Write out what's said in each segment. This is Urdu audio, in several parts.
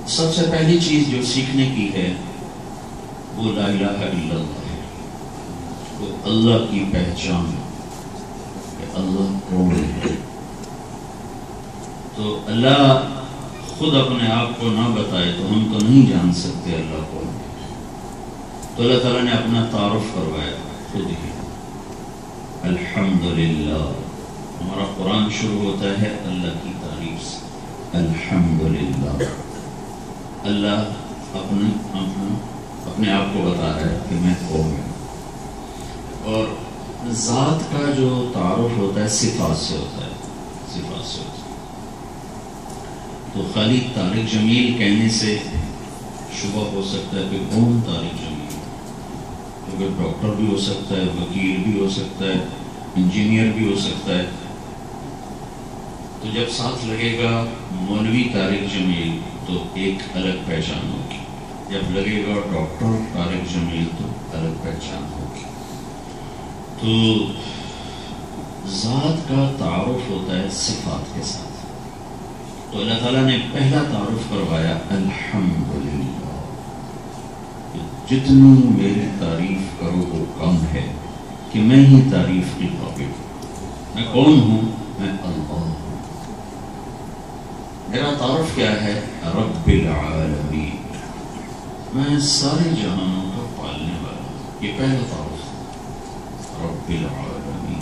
سب سے پہلی چیز جو سیکھنے کی ہے وہ لا الہ الا اللہ ہے، وہ اللہ کی پہچان کہ اللہ کون ہے۔ تو اللہ خود اپنے آپ کو نہ بتائے تو ہم تو نہیں جان سکتے اللہ کون ہے۔ تو اللہ تعالیٰ نے اپنا تعارف کروایا خود ہی۔ الحمدللہ، ہمارا قرآن شروع ہوتا ہے اللہ کی تعریف سے، الحمدللہ۔ اللہ اپنے آپ کو بتا رہا ہے کہ میں کون ہوں۔ اور ذات کا جو تعارف ہوتا ہے صفات سے ہوتا ہے، صفات سے ہوتا ہے۔ تو خالی طارق جمیل کہنے سے شبہ ہو سکتا ہے کہ کون طارق جمیل، کیونکہ ڈاکٹر بھی ہو سکتا ہے، وکیل بھی ہو سکتا ہے، انجینئر بھی ہو سکتا ہے۔ تو جب ساتھ لگے گا مولوی طارق جمیل تو ایک الگ پہچان ہوگی، جب لگے گا ڈاکٹر طارق جمیل تو الگ پہچان ہوگی۔ تو ذات کا تعارف ہوتا ہے صفات کے ساتھ۔ تو اللہ تعالیٰ نے پہلا تعارف کروایا الحمدللہ، جتنی میری تعریف کرو وہ کم ہے کہ میں ہی تعریف کی قابل ہوں۔ میں کون ہوں؟ میں اللہ ہوں۔ میرا تعارف کیا ہے؟ رب العالمین، میں سارے جہانوں کا پالنے والا ہوں۔ یہ پہلا تعارف ہے، رب العالمین،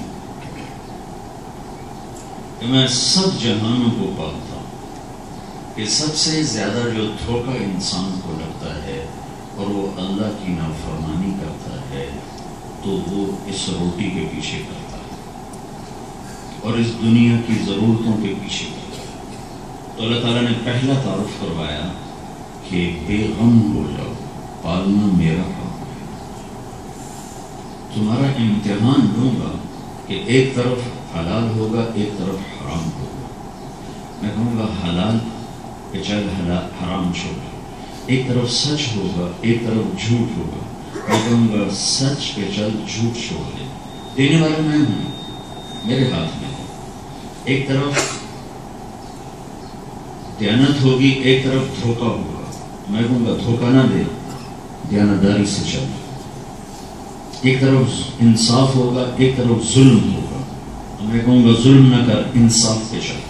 کہ میں سب جہانوں کو پالتا ہوں۔ کہ سب سے زیادہ جو دھوکہ انسان کو لگتا ہے اور وہ اللہ کی نافرمانی کرتا ہے تو وہ اس روٹی کے پیچھے کرتا ہے اور اس دنیا کی ضرورتوں کے پیچھے کرتا ہے۔ تو اللہ تعالیٰ نے پہلا تعارف کروایا کہ بے غم ہو جاؤ، پالنا میرا کام ہے۔ تمہارا امتحان لوں گا کہ ایک طرف حلال ہوگا، ایک طرف حرام ہوگا۔ میں کہوں گا حلال کہ چل حرام چھوڑ، ایک طرف سچ ہوگا، ایک طرف جھوٹ ہوگا۔ میں کہوں گا سچ کہ چل جھوٹ چھوڑ دے، دینے والا میں ہوں، میرے ہاتھ میں ہے۔ ایک طرف دیانت ہوگی، ایک طرف دھوکہ ہوگا۔ میں کہوں گا دھوکہ نہ دے، دیانتداری سے چل۔ ایک طرف انصاف ہوگا، ایک طرف ظلم ہوگا۔ میں کہوں گا ظلم نہ کر، انصاف پہ چل۔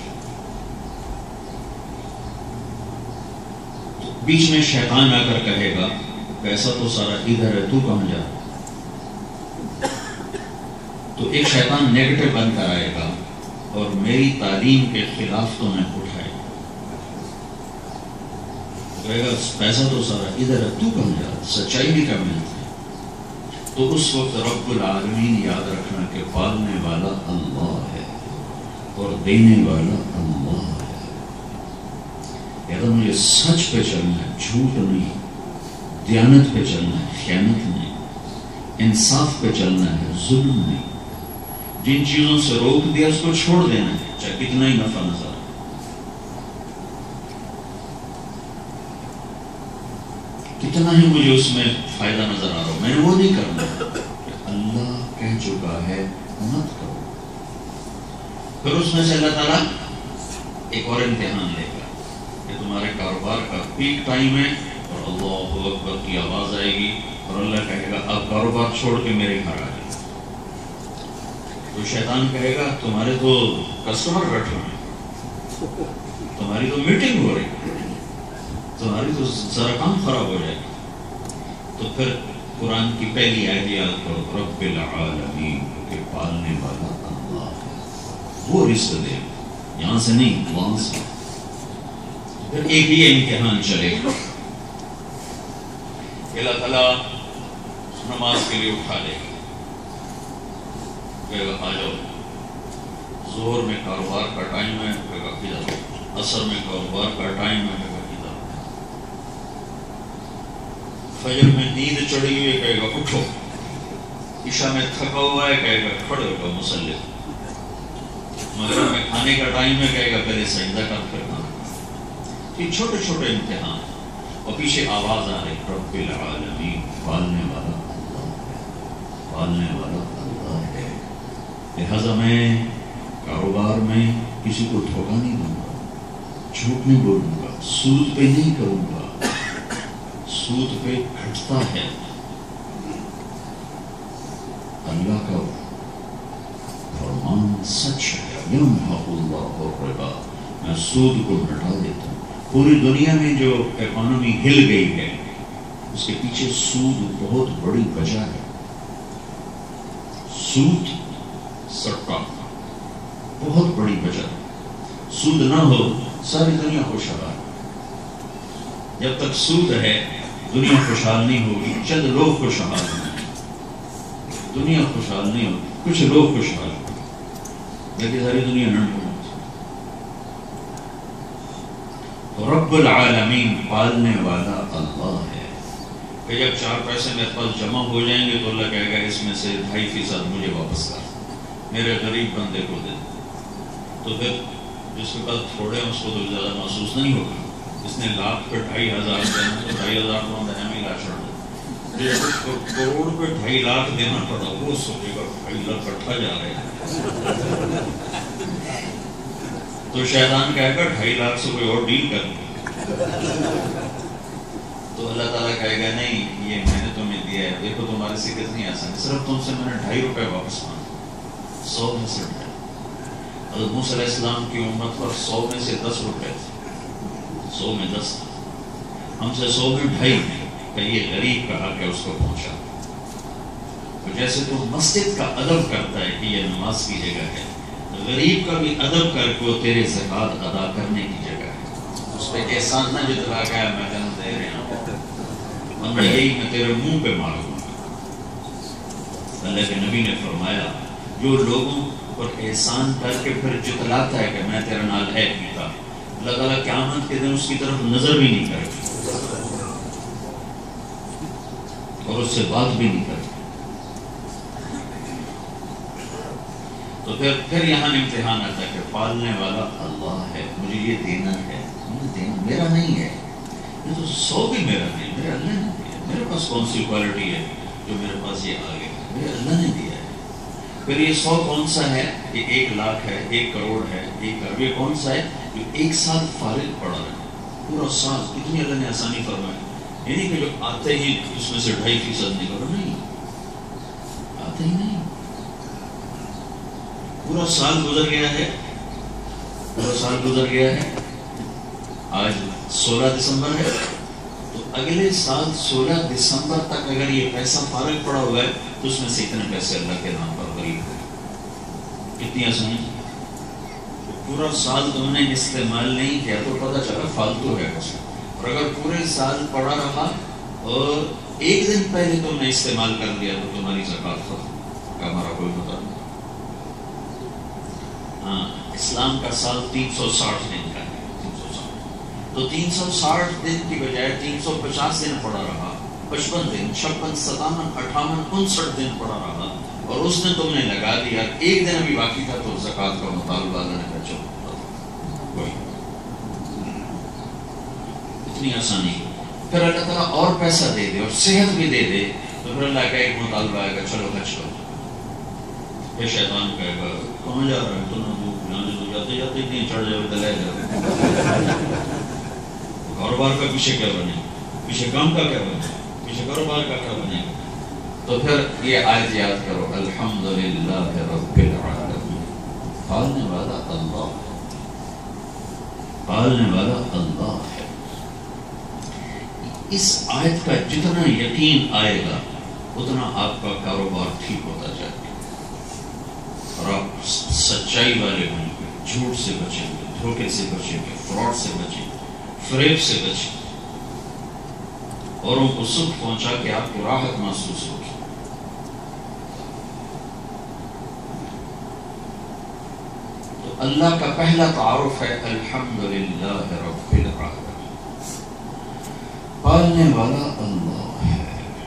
بیچ میں شیطان آ کر کہے گا پیسہ تو سارا ادھر ہے، تو کہاں جا؟ تو ایک شیطان نیگیٹو بن کر آئے گا اور میری تعلیم کے خلاف تو میں اٹھائے گا، کہے گا پیسہ تو سارا ادھر ہے، تو کہاں جا؟ سچائی بھی کیا ملتی ہے؟ تو اس وقت رب العالمین یاد رکھنا کہ پالنے والا اللہ ہے اور دینے والا اللہ ہے۔ اگر مجھے سچ پہ چلنا ہے، جھوٹ نہیں، دیانت پہ چلنا ہے، خیانت نہیں، انصاف پہ چلنا ہے، ظلم نہیں، جن چیزوں سے روک دیا اس کو چھوڑ دینا ہے، چاہے کتنا ہی نفع نظر آئے، کتنا ہی مجھے اس میں فائدہ نظر آ رہا ہو، میں نے وہ نہیں کرنا۔ اللہ کہہ چکا ہے مت کرو۔ پھر اس میں سے اللہ تعالیٰ ایک اور امتحان لے گا کہ تمہارے کاروبار کا پیک ٹائم ہے اور اللہ اکبر کی آواز آئے گی اور اللہ کہے گا اب کاروبار چھوڑ کے میرے گھر آ جائے۔ تو شیطان کہے گا تمہارے تو کسٹمر بیٹھے ہیں، تمہاری تو میٹنگ ہو رہی، تمہاری تو ذرا کام خراب ہو جائے گا۔ تو پھر قرآن کی پہلی آیت یاد کرو، رب العالمین، کہ پالنے والا اللہ ہے، وہ رزق دے، یہاں سے نہیں وہاں سے۔ پھر ایک ہی امتحان چلے گا، اللہ تعالیٰ نماز کے لیے اٹھا لے گا، کہے گا آ جاؤ، ظہر میں کاروبار کا ٹائم ہے، کہے گا ادھر، عصر میں کاروبار کا ٹائم ہے، کہے گا ادھر، فجر میں نیند چڑھی ہوئی ہے، کہے گا اٹھو، عشاء میں تھکا ہوا ہے، کہے گا کھڑے ہو جاؤ مصلی، مغرب میں کھانے کا ٹائم ہے، کہے گا پہلے سجدہ کر پھر کھانا۔ یہ چھوٹے چھوٹے امتحان اور پیچھے آواز آ رہی رب العالمین، پالنے والا اللہ ہے، پالنے والا اللہ ہے۔ لہذا میں کاروبار میں کسی کو دھوکہ نہیں دوں گا، جھوٹ نہیں بولوں گا، سود پہ نہیں کروں گا، سود پہ گھٹتا ہے۔ اللہ کا فرمان سچ ہے، یمحق اللہ الربا، میں سود کو مٹا دیتا ہوں۔ پوری دنیا میں جو اکانومی ہل گئی ہے اس کے پیچھے سود بہت بڑی وجہ ہے۔ سود سرقہ بہت بڑی وجہ ہے۔ سود نہ ہو ساری دنیا خوشحال، جب تک سود ہے دنیا خوشحال نہیں ہوگی، چند لوگ خوشحال ہیں، دنیا خوشحال نہیں ہوگی، کچھ لوگ خوشحال ہیں، لیکن ساری دنیا نہ ہوگی۔ تو رب العالمین پالنے والا اللہ ہے کہ جب 4 پیسے میرے پاس جمع ہو جائیں گے تو اللہ کہے گا اس میں سے 2.5% مجھے واپس کر، میرے غریب بندے کو دے۔ تو پھر جس کے پاس تھوڑے ہیں اس کو تو زیادہ محسوس نہیں ہوگا، اس نے لاکھ پہ 2.5,000 دینا تو 2.5,000 تو دینا میں لا چھوڑ دے، جس کو کروڑ پہ 2.5 لاکھ دینا پڑا وہ سوچے گا 2.5 لاکھ کٹھا جا رہے ہیں، تو شیطان کہے گا 2.5 لاکھ سے کوئی اور ڈیل کر لیں۔ تو اللہ تعالیٰ کہے گا نہیں، یہ میں نے تمہیں دیا ہے، دیکھو تمہارے سے کتنی آسانی، صرف تم سے میں نے 2.5 روپے واپس مانگے، 100 میں سے 2.5۔ حضرت موسیٰ علیہ السلام کی امت پر 100 میں سے 10 روپے تھے، 100 میں 10، ہم سے 100 میں 2.5 کہ یہ غریب کا حق ہے اس کو پہنچا۔ تو جیسے تو مسجد کا ادب کرتا ہے کہ یہ نماز کی جگہ ہے، غریب کا بھی ادب کر کے تیرے زکوٰۃ ادا کرنے کی جگہ ہے، اس پہ احسان نہ جتلا گیا میں تمہیں دے رہا ہوں، ورنہ یہی میں تیرے منہ پہ ماروں گا۔ اللہ کے نبی نے فرمایا جو لوگوں پر احسان کر کے پھر جتلاتا ہے کہ میں تیرے نال ہے پیتا، اللہ تعالیٰ قیامت کے دن اس کی طرف نظر بھی نہیں کرے اور اس سے بات بھی نہیں کرے۔ تو پھر یہاں امتحان آتا ہے کہ پالنے والا اللہ ہے، مجھے یہ دینا ہے، مجھے دینا میرا نہیں ہے، یہ تو 100 بھی میرا نہیں، میرے اللہ نے دیا، میرے پاس کون سی کوالٹی ہے جو میرے پاس یہ آ گیا، میرے اللہ نے دیا ہے۔ پھر یہ 100 کون سا ہے، یہ 1 لاکھ ہے، 1 کروڑ ہے، 1 ارب، یہ کون سا ہے جو 1 سال فارغ پڑا رہے، پورا سال، اتنی اللہ نے آسانی فرمائی، یعنی کہ جو آتے ہی اس میں سے 2.5% نکلو، نہیں آتے ہی نہیں، پورا سال گزر گیا ہے، پورا سال گزر گیا ہے، آج 16 دسمبر ہے، تو اگلے سال 16 دسمبر تک اگر یہ پیسہ فارغ پڑا ہوا ہے تو اس میں سے اتنے پیسے اللہ کے نام پر غریب ہو، کتنی آسانی۔ پورا سال تم نے استعمال نہیں کیا تو پتہ چلا فالتو ہے پیسہ، اور اگر پورے سال پڑا رہا اور 1 دن پہلے تم نے استعمال کر لیا تو تمہاری زکوٰۃ ختم کا ہمارا کوئی پتہ نہیں۔ ہاں، اسلام کا سال 360 دن کا ہے، 360، تو 360 دن کی بجائے 350 دن پڑا رہا، 55 دن، 56، 57، 58، 59 دن پڑا رہا، اور اس نے تم نے لگا دیا، 1 دن ابھی باقی تھا تو زکوٰۃ کا مطالبہ اللہ نے کہا چلو کوئی، اتنی آسانی۔ پھر اللہ تعالیٰ اور پیسہ دے دے اور صحت بھی دے دے تو پھر اللہ کا ایک مطالبہ آئے گا چلو حج کرو، پھر شیطان کہے گا کہاں جا رہا ہے تو جاتے جاتے نہیں چڑھ جائے تو لے جاؤ، کاروبار کا پیچھے کیا بنے، پیچھے کام کا کیا بنے، پیچھے کاروبار کا کیا بنے گا۔ تو پھر یہ آیت یاد کرو، الحمدللہ رب العالمین، پالنے والا اللہ ہے، پالنے والا اللہ ہے۔ اس آیت کا جتنا یقین آئے گا اتنا آپ کا کاروبار ٹھیک ہوتا جائے گا، اور آپ سچائی والے بنیں گے، جھوٹ سے بچیں گے، دھوکے سے بچیں گے، فراڈ سے بچیں گے، فریب سے بچیں گے، اوروں کو سکھ پہنچا کے آپ کو راحت محسوس ہوگی۔ تو اللہ کا پہلا تعارف ہے الحمدللہ رب العالمین، پالنے والا اللہ ہے۔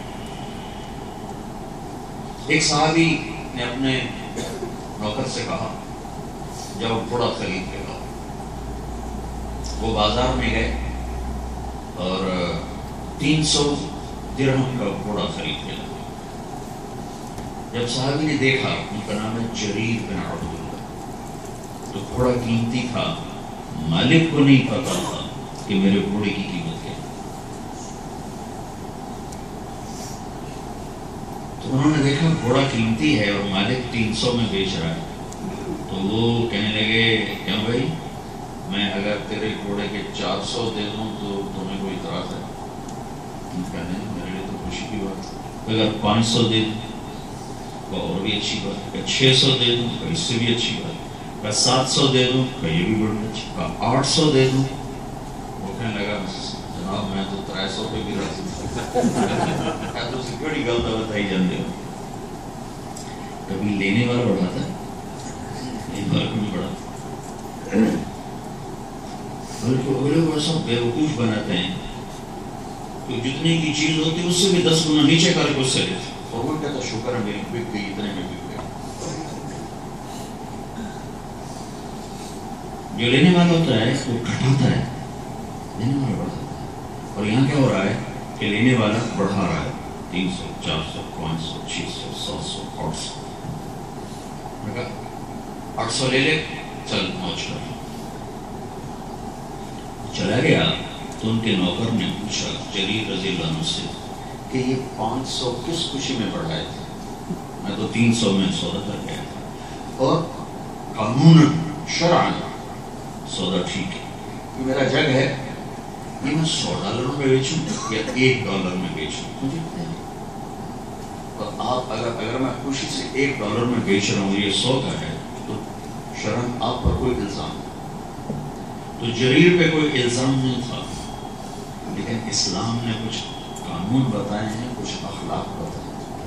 ایک صحابی نے اپنے نوکر سے کہا جب وہ گھوڑا خرید کے لاؤ، وہ بازار میں گئے اور 300 درہم کا گھوڑا خرید کے لائے۔ جب صحابی نے دیکھا، ان کا نام ہے جریر بن عبداللہ، تو گھوڑا قیمتی تھا، مالک کو نہیں پتا تھا، کہ میرے گھوڑے کی قیمت کیا ہے. تو انہوں نے دیکھا گھوڑا قیمتی ہے اور مالک 300 میں بیچ رہا ہے. تو وہ کہنے لگے کیوں بھائی، میں اگر تیرے گھوڑے کے 400 دے دوں تو تمہیں کوئی اعتراض ہے؟ کہنے میرے لیے تو خوشی کی بات ہے. اگر 500 دے دوں تو اور بھی اچھی بات ہے. اگر 600 دے دوں تو اس سے بھی اچھی بات ہے. اگر 700 دے دوں تو یہ بھی بڑی اچھی بات. 800 دے دوں. وہ کہنے لگا جناب میں تو 300 پہ بھی راضی ہوں. تو سیکورٹی غلط بتائی جاندے ہو. کبھی لینے والا بڑھاتا ہے، لینے والا کبھی بڑھاتا ہے. بلکہ لوگ ایسا بیوقوف بناتے ہیں کہ جتنے کی چیز ہوتی ہے اس سے بھی 10 گنا نیچے کر کے اس سے لیتے. اور وہ کہتا شکر ہے میری بک گئی، اتنے میں بک گئی. جو لینے والا ہوتا ہے وہ گھٹاتا ہے، لینے والا بڑھاتا ہے. اور یہاں کیا ہو رہا ہے کہ لینے والا بڑھا رہا ہے. 300 400 500 600 700 800. 800 لے لے، چل موج کر. چلا گیا تو ان کے نوکر نے پوچھا جریر رضی اللہ عنہ سے کہ یہ 500 کس خوشی میں بڑھائے تھے؟ میں تو 300 میں سودا کر گیا تھا، اور قانون شرعاً سودا ٹھیک ہے. یہ میرا جگ ہے، یہ میں $100 میں بیچوں یا $1 میں بیچوں مجھے پتہ ہے. اور آپ اگر میں خوشی سے $1 میں بیچ رہا ہوں، یہ 100 کا ہے، تو شرعاً آپ پر کوئی الزام نہیں. تو جریر پہ کوئی الزام نہیں تھا، لیکن اسلام نے کچھ قانون بتائے ہیں، کچھ اخلاق بتائے ہیں.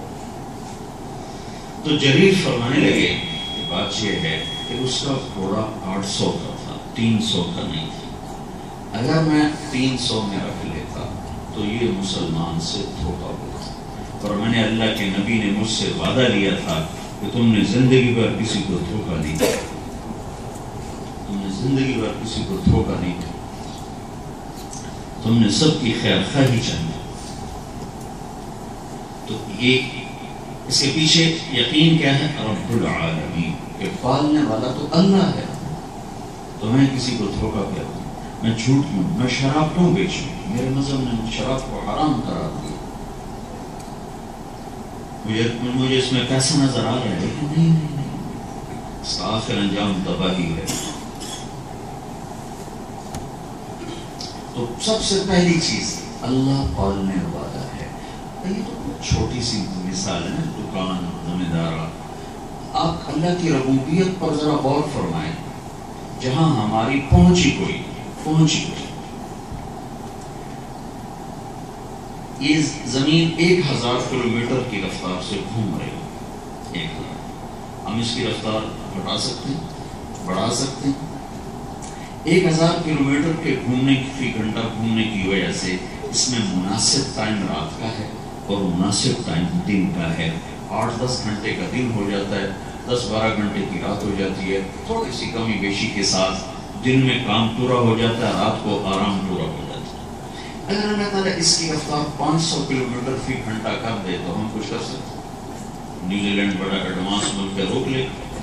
تو جریر فرمانے لگے کہ بات یہ ہے کہ اس کا گھوڑا 800 کا تھا، 300 کا نہیں تھا. اگر میں 300 میں رکھ لیتا تو یہ مسلمان سے دھوکا ہوتا. اور میں نے اللہ کے نبی نے مجھ سے وعدہ لیا تھا کہ تم نے زندگی بھر کسی کو دھوکا نہیں دیا، زندگی بھر کسی کو دھوکا نہیں دیا، تم نے سب کی خیر خواہی چاہیے. تو یہ اس کے پیچھے یقین کیا ہے؟ رب العالمین، کہ پالنے والا تو اللہ ہے. تو میں کسی کو دھوکا کیا دوں، میں جھوٹ کیوں، میں شراب کیوں بیچوں؟ میرے مذہب نے شراب کو حرام قرار دیا. مجھے اس میں پیسہ نظر آ رہا ہے، لیکن نہیں، اس کا آخر انجام تباہی ہے. تو سب سے پہلی چیز اللہ پالنے والا ہے. یہ تو چھوٹی سی مثال ہے نا، دکان، ذمہ دار. آپ اللہ کی ربوبیت پر ذرا غور فرمائیں. جہاں ہماری پہنچی کوئی یہ زمین 1000 کلومیٹر کی رفتار سے گھوم رہی ہے. 1000. ہم اس کی رفتار گھٹا سکتے ہیں، بڑھا سکتے ہیں. 1000 کلومیٹر کے گھومنے فی گھنٹہ گھومنے کی وجہ سے اس میں مناسب ٹائم رات کا ہے اور مناسب ٹائم دن کا ہے. 8-10 گھنٹے کا دن ہو جاتا ہے، 10-12 گھنٹے کی رات ہو جاتی ہے. تھوڑی سی کمی بیشی کے ساتھ دن میں کام پورا ہو جاتا ہے، رات کو آرام پورا ہو جاتا ہے. اگر اللہ تعالیٰ اس کی رفتار 500 کلومیٹر فی گھنٹہ کر دے تو ہم کچھ کر سکتے ہیں. نیوزی لینڈ بڑا ایڈوانس ملک ہے، روک لے.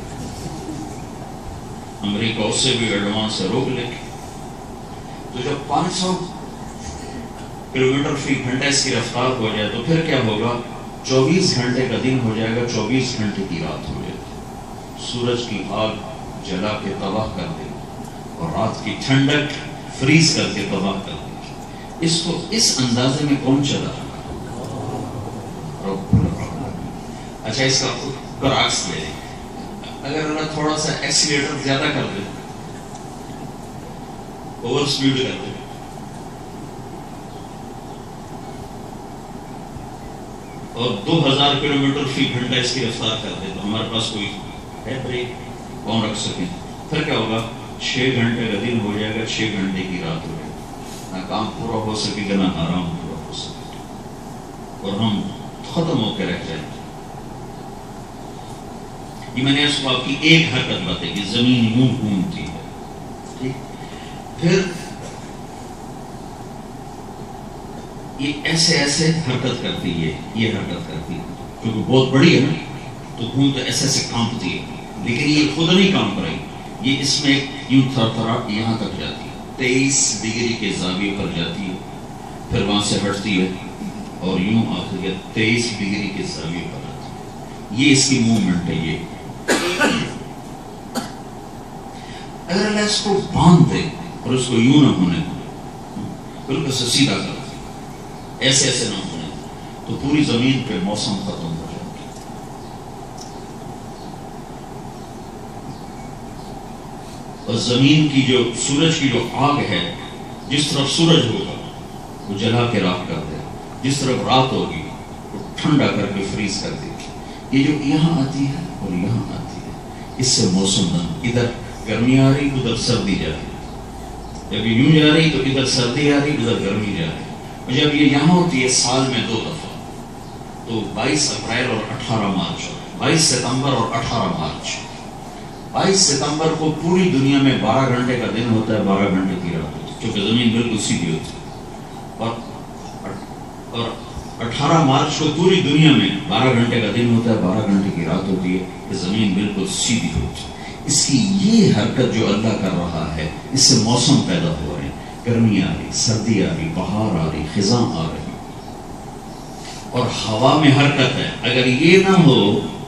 امریکہ اس سے بھی ایڈوانس سے روک لے. تو جب 500 کلومیٹر فی گھنٹہ اس کی رفتار ہو جائے تو پھر کیا ہوگا؟ 24 گھنٹے کا دن ہو جائے گا، 24 گھنٹے کی رات ہو جائے گی. سورج کی آگ جلا کے تباہ کر دے گی اور رات کی ٹھنڈک فریز کر کے تباہ کر دے گی. اس کو اس اندازے میں کون چلا رہا؟ رب العالمین. اچھا، اس کا برعکس لے لیں. اگر اللہ تھوڑا سا ایکسیلیٹر زیادہ کر دے، اوور سپیڈ کر دے، اور 2000 کلومیٹر فی گھنٹہ اس کی رفتار کر دے، تو ہمارے پاس کوئی ہے بریک کون رکھ سکے؟ پھر کیا ہوگا؟ 6 گھنٹے کا دن ہو جائے گا، 6 گھنٹے کی رات ہو جائے گا. نہ کام پورا ہو سکے گا، نہ آرام پورا ہو سکے گا، اور ہم ختم ہو کے رہ جائیں گے. یہ میں نے اس کو آپ کی ایک حرکت بتائی کہ زمین یوں گھومتی ہے. ٹھیک، پھر یہ ایسے ایسے حرکت کرتی ہے، یہ حرکت کرتی ہے کیونکہ بہت بڑی ہے نا، تو گھوم تو ایسے ایسے کانپتی ہے. لیکن یہ خود نہیں کانپ رہی، یہ اس میں یوں تھر تھرا یہاں تک جاتی ہے. 23 ڈگری کے زاویے پر جاتی ہے، پھر وہاں سے ہٹتی ہے اور یوں آخر کے 23 ڈگری کے زاویے پر آتی ہے. یہ اس کی موومنٹ ہے. یہ اگر اللہ اس کو باندھ دے اور اس کو یوں نہ ہونے دے، بالکل سیدھا کر دے، ایسے ایسے نہ ہونے دے، تو پوری زمین پہ موسم ختم ہو جائے گا. اور زمین کی جو سورج کی جو آگ ہے، جس طرف سورج ہوگا وہ جلا کے راکھ کر دے، جس طرف رات ہوگی وہ ٹھنڈا کر کے فریز کر دے گی. یہ جو یہاں آتی ہے اور یہاں آتی ہے، اس سے موسم بن، ادھر گرمی آ رہی ادھر سردی جا رہی، جب یہ یوں جا رہی تو ادھر سردی آ رہی ادھر گرمی جا رہی. اور جب یہ یہاں ہوتی ہے سال میں 2 دفعہ، تو 22 اپریل اور 18 مارچ، 22 ستمبر اور 18 مارچ. 22 ستمبر کو پوری دنیا میں 12 گھنٹے کا دن ہوتا ہے، 12 گھنٹے کی رات ہوتی ہے، کیونکہ زمین بالکل سیدھی ہوتی ہے. اور 18 مارچ کو پوری دنیا میں 12 گھنٹے کا دن ہوتا ہے، 12 گھنٹے کی رات ہوتی ہے، کہ زمین بالکل سیدھی ہوتی ہے. اس کی یہ حرکت جو اللہ کر رہا ہے، اس سے موسم پیدا ہو رہے ہیں، گرمی آ رہی، سردی آ رہی، بہار آ رہی، خزاں آ رہی، اور ہوا میں حرکت ہے. اگر یہ نہ ہو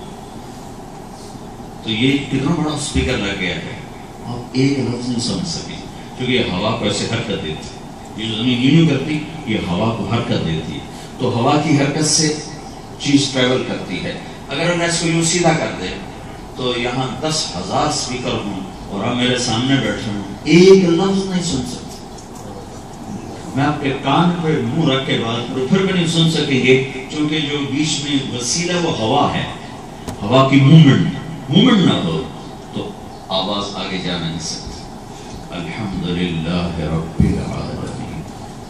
تو یہ کتنا بڑا اسپیکر لگ گیا ہے، آپ ایک لفظ نہیں سمجھ سکیں، کیونکہ یہ ہوا کو ایسے حرکت دیتی ہے. یہ زمین یوں کرتی، یہ ہوا کو حرکت دیتی ہے، تو ہوا کی حرکت سے چیز ٹریول کرتی ہے. اگر ہم اس کو یوں سیدھا کر دیں تو یہاں 10,000 اسپیکر ہوں اور آپ میرے سامنے بیٹھے ہوں، ایک لفظ نہیں سن سکتے. میں آپ کے کان پہ منہ رکھ کے بات کروں پھر بھی نہیں سن سکیں گے، کیونکہ جو بیچ میں وسیلہ وہ ہوا ہے. ہوا کی موومنٹ نہ ہو تو آواز آگے جا نہیں سکتی. الحمدللہ رب العالمین.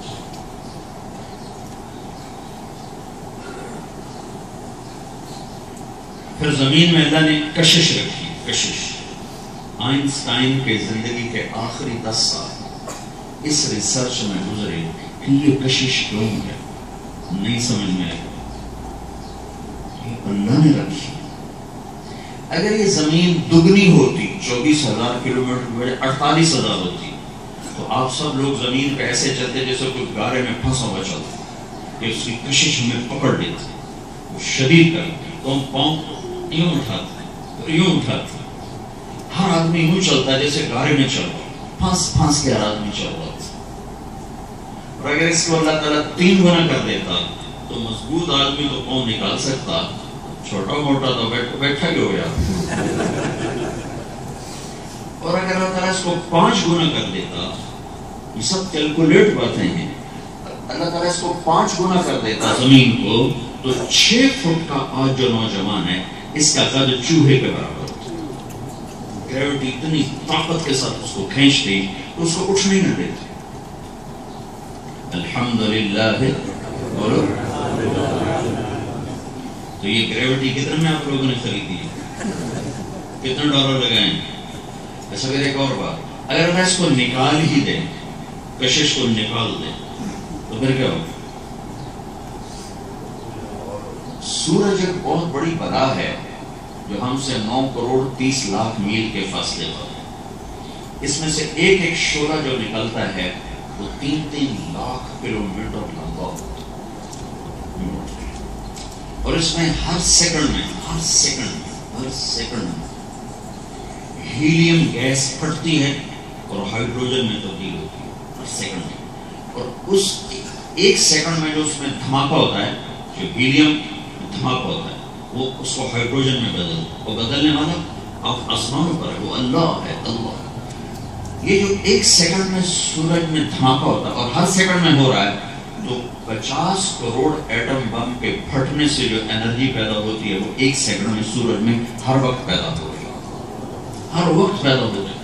پھر زمین میں اللہ نے کشش رکھی. کشش آئنسٹائن کے زندگی کے آخری 10 سال اس ریسرچ میں گزرے کہ یہ کشش کیوں ہے، نہیں سمجھ میں آئے. اللہ نے رکھی. اگر یہ زمین دگنی ہوتی، 24,000 کلومیٹر 48,000 ہوتی، تو آپ سب لوگ زمین پہ ایسے چلتے جیسے کوئی گارے میں پھنسا ہوا چلتا، کہ اس کی کشش ہمیں پکڑ لیتی، وہ شدید کرتی، تو ہم پاؤں یوں اٹھاتے اور یوں اٹھاتے. ہر آدمی یوں چلتا ہے جیسے گارے میں چل رہا، پھنس کے ہر آدمی چل رہا. اور اگر اس کو اللہ تعالیٰ 3 گنا کر دیتا تو مضبوط آدمی تو پاؤں نکال سکتا، چھوٹا موٹا تو بیٹھا ہی ہو گیا. اور اگر اللہ تعالیٰ اس کو 5 گنا کر دیتا، یہ سب کیلکولیٹ باتیں ہیں، اللہ تعالیٰ اس کو 5 گنا کر دیتا زمین کو، تو 6 فٹ کا آج جو نوجوان ہے اس کا قد چوہے کے برابر ہوتا. گریوٹی اتنی طاقت کے ساتھ اس کو کھینچتی تو اس کو اٹھنے نہ دیتی. الحمدللہ. تو یہ گریوٹی کتنے میں آپ لوگوں نے خریدی ہے، کتنے ڈالر لگائیں؟ ایسا کہ ایک اور بات، اگر میں اس کو نکال ہی دیں، کشش کو نکال دیں، تو پھر کیا ہوگا؟ سورج ایک بہت بڑی بلا ہے جو ہم سے 9 کروڑ 30 لاکھ میل کے فاصلے پر ہے. اس میں سے ایک ایک شعلہ جو نکلتا ہے وہ 3-3 لاکھ کلومیٹر لمبا ہوتا ہے. اور اس میں ہر سیکنڈ میں ہیلیم گیس پھٹتی ہے اور ہائیڈروجن میں تبدیل ہوتی ہے ہر سیکنڈ میں. اور اس 1 سیکنڈ میں جو اس میں دھماکہ ہوتا ہے، جو ہیلیم دھماکہ ہوتا ہے، وہ اس کو ہائیڈروجن میں وہ بدلنے والا آسمانوں پر ہے، وہ اللہ ہے. اللہ یہ جو 1 سیکنڈ میں سورج میں دھماکہ ہوتا ہے اور ہر سیکنڈ میں ہو رہا ہے، تو 50 کروڑ ایٹم بم کے پھٹنے سے جو انرجی پیدا ہوتی ہے وہ 1 سیکنڈ میں سورج میں ہر وقت پیدا ہو رہی ہے، ہر وقت پیدا ہو رہی ہے.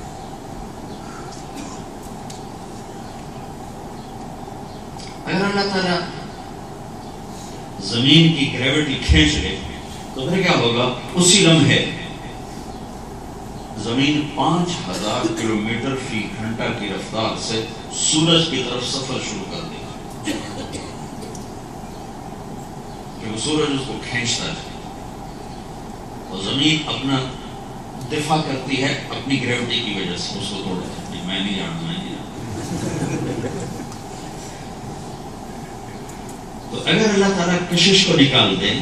اگر اللہ تعالیٰ زمین کی گریوٹی کھینچ لے تو پھر کیا ہوگا؟ اسی لمحے زمین 5,000 کلومیٹر فی گھنٹہ کی رفتار سے سورج کی طرف سفر شروع کر دے گا، کیونکہ سورج اس کو کھینچتا ہے. اور زمین اپنا دفاع کرتی ہے اپنی گریوٹی کی وجہ سے، اس کو توڑتا ہے. میں نہیں جانتا تو اگر اللہ تعالیٰ کشش کو نکال دیں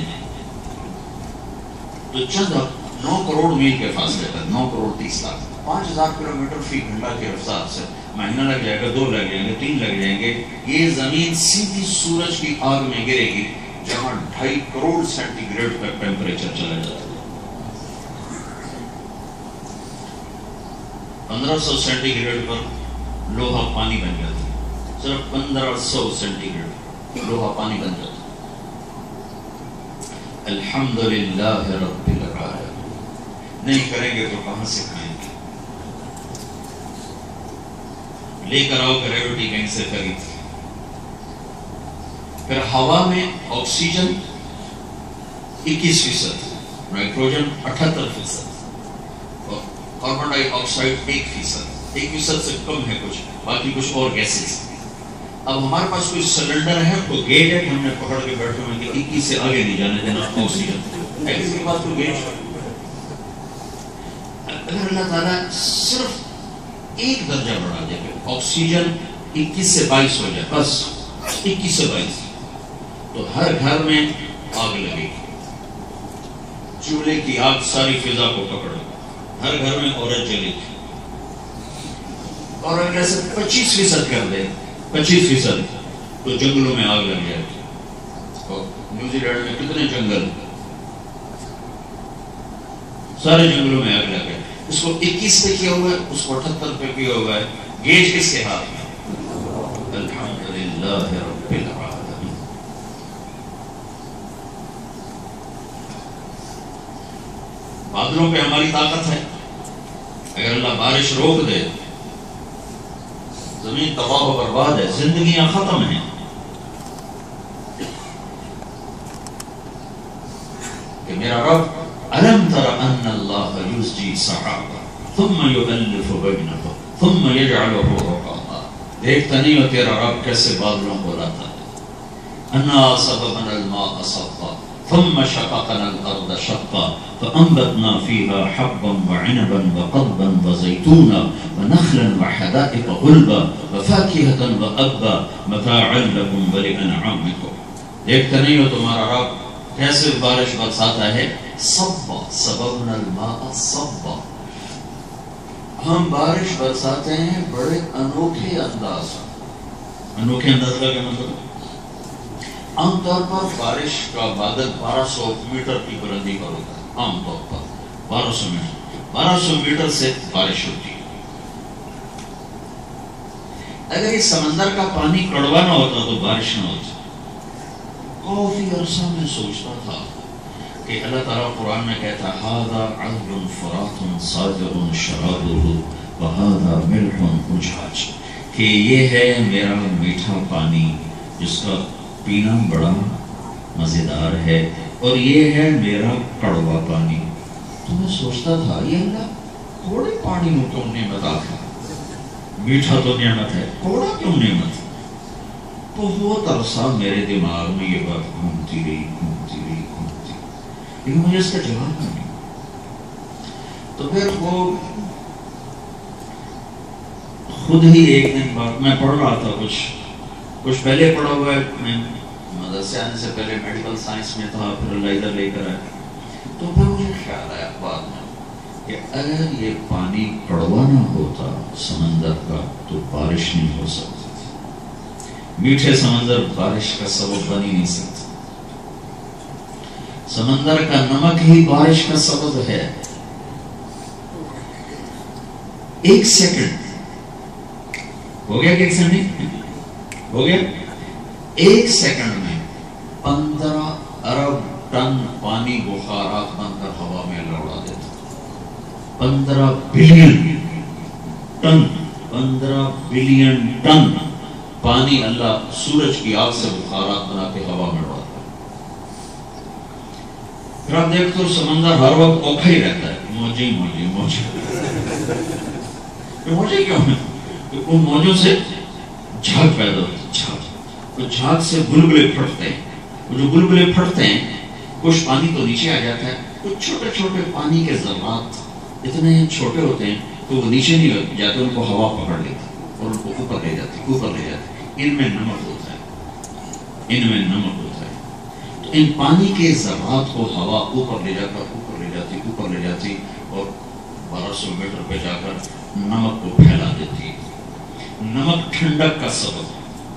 تو چند 9 کروڑ میل کے فاصلے پر 9 کروڑ 30 لاکھ 5000 کلومیٹر فی گھنٹہ کی رفتار سے مہینہ لگ جائے گا، 2 لگ جائیں گے، 3 لگ جائیں گے، یہ زمین سیدھی سورج کی آگ میں گرے گی جہاں 2.5 کروڑ سینٹی گریڈ تک ٹیمپریچر چلا جاتا ہے۔ 1500 سینٹی گریڈ پر لوہا پانی بن جاتا ہے، صرف 1500 سینٹی گریڈ لوہا پانی بن جاتا ہے۔ الحمدللہ رب العالمین، نہیں کریں گے تو کہاں سے کھائیں گے؟ لے کر آؤ گریوٹی کہیں سے خرید۔ پھر ہوا میں آکسیجن 21%، نائٹروجن 78%، اور کاربن ڈائی آکسائڈ 1%، 1% سے کم ہے کچھ، باقی کچھ اور گیسز۔ اب ہمارے پاس کوئی سلنڈر ہے تو گیج ہے کہ ہم نے پکڑ کے بیٹھے ہوئے کہ 21 سے آگے نہیں جانے دینا آکسیجن، ہے کسی کے پاس کوئی گیج؟ اگر اللہ تعالیٰ صرف 1 درجہ بڑھا دے کہ آکسیجن 21 سے 22 ہو جائے، بس 21 سے 22، تو ہر گھر میں آگ لگے گی، چولہے کی آگ ساری فضا کو پکڑے، ہر گھر میں عورت جلے گی۔ اور اگر ایسے 25% کر دے، 25%، تو جنگلوں میں آگ لگ جائے گی۔ اور نیوزی لینڈ میں کتنے جنگل، سارے جنگلوں میں آگ لگ گئے۔ اس کو 21 پہ کیا ہوا ہے، اس کو 78 پہ کیا ہوا ہے، گیج کس کے ہاتھ میں؟ الحمدللہ رب العالمین۔ بادلوں پہ ہماری طاقت ہے، اگر اللہ بارش روک دے زمین تباہ و برباد ہے، زندگیاں ختم ہیں۔ کہ میرا رب أَلَمْ تَرَ أَنَّ اللَّهَ يُزْجِي سَحَابًا ثُمَّ يُؤَلِّفُ بَيْنَهُ ثُمَّ يَجْعَلُهُ رُكَامًا، دیکھتا نہیں ہو تیرا رب کیسے بادلوں کو لاتا ہے۔ أَنَّا صَبَبْنَا الْمَاءَ صَبًّا ثُمَّ شَقَقْنَا الْأَرْضَ شَقًّا فَأَنبَتْنَا فِيهَا حَبًّا وَعِنَبًا وَقَضْبًا وَزَيْتُونًا وَنَخْلًا وَحَدَائِقَ غُلْبًا وَفَاكِهَةً وَأَبًّا مَتَاعًا لَكُمْ وَلِأَنْعَامِكُمْ، دیکھتا نہیں ہو تمہارا رب کیسے بارش برساتا ہے؟ صبا، سببنا الماء صبا، ہم بارش برساتے ہیں بڑے انوکھے انداز۔ انوکھے انداز کا کیا مطلب؟ عام طور پر بارش کا بادل 1200 میٹر کی بلندی پر ہوتا ہے، عام طور پر 1200 میٹر سے بارش ہوتی ہے۔ اگر اس سمندر کا پانی کڑوا نہ ہوتا تو بارش نہ ہوتی۔ کافی عرصہ میں سوچتا تھا کہ اللہ تعالیٰ قرآن میں کہتا ہے هَذَا عَذْبٌ فُرَاتٌ صَادِقٌ شَرَابُهُ وَهَذَا مِلْحٌ أُجَاجٌ، کہ یہ ہے میرا میٹھا پانی جس کا پینا بڑا مزیدار ہے، اور یہ ہے میرا کڑوا پانی۔ تو میں سوچتا تھا یہ اللہ کوڑے پانی میں کیوں نعمت آتا ہے؟ میٹھا تو نعمت ہے، کوڑا کیوں نعمت ہے؟ بہت عرصہ میرے دماغ میں یہ بات گھومتی رہی، لیکن مجھے اس کا جواب نہیں۔ تو پھر وہ خود ہی ایک دن بعد میں پڑھ رہا تھا، کچھ پہلے پڑھا ہوا ہے، میں مدرسے آنے سے پہلے میڈیکل سائنس میں تھا، پھر اللہ ادھر لے کر آیا، تو پھر مجھے خیال آیا بعد میں کہ اگر یہ پانی کڑوا نہ ہوتا سمندر کا تو بارش نہیں ہو سکتی، میٹھے سمندر بارش کا سبب بن ہی نہیں سکتا، سمندر کا نمک ہی بارش کا سبب ہے۔ 1 سیکنڈ ہو گیا کہ 1 سیکنڈ نہیں ہو گیا، 1 سیکنڈ میں 15 ارب ٹن پانی بخارات بن کر ہوا میں لوڑا دیتا، 15 بلین ٹن پانی اللہ سورج کی آگ سے بخارات بنا کے ہوا میں اڑاتا ہے۔ پھر آپ دیکھتے ہو سمندر ہر وقت اوکھا ہی رہتا ہے، موجے کیوں ہیں؟ ان موجوں سے جھاگ پیدا ہوتی ہے، تو جھاگ سے بلبلے پھٹتے ہیں، وہ جو بلبلے پھٹتے ہیں کچھ پانی تو نیچے آ جاتا ہے، کچھ چھوٹے چھوٹے پانی کے ذرات اتنے چھوٹے ہوتے ہیں تو وہ نیچے نہیں جاتے، ان کو ہوا پکڑ لیتی ہے، اور ان کو اوپر لے جاتی اوپر لے جاتی. ان میں نمک ہوتا ہے، ان میں نمک ہوتا ہے. تو ان پانی کے ذرات کو ہوا اوپر لے جا کر اوپر لے جاتی اوپر لے جاتی اور 1200 میٹر پہ جا کر نمک کو پھیلا دیتی. نمک ٹھنڈک کا سبب،